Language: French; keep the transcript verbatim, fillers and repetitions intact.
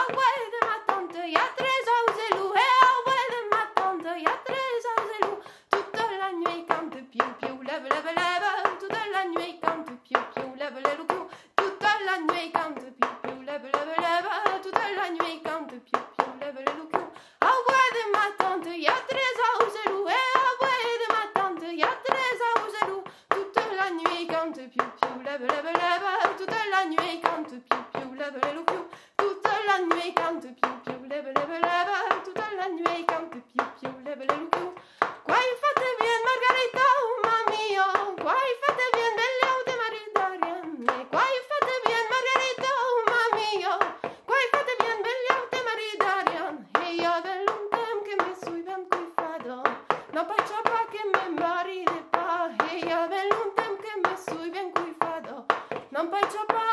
ah ouais de ma tante, y a tres aux élous, et ah ouais de ma tante, y a tres aux élous. Toute la nuit quand piou piou, lève lève lève, toute la nuit quand piou piou, lève lève le cou. Toute la nuit quand piou piou, lève lève lève, toute la nuit quand piou piou, lève le cou. Ah ouais de ma tante, y a tres aux élous, et ah ouais de ma tante, y a tres aux élous. Toute la nuit quand piou piou, lève lève lève, toute la nuit quand piou piou, lève le cou. Toute la nuit quand piou piou, lève lève lève, toute la nuit quand piou piou, lève le cou. Quoi il fate bien Margarita, oh mamma, quoi il fate bien bella de Maridarian, quoi il fate bien Margarita, oh mamma, quoi il fate bien bella de Maridarian. E io dell'untem che mi sui ben coi fado, non faccio pa che me maride pa. E io dell'untem che mi sui ben coi fado, non faccio pa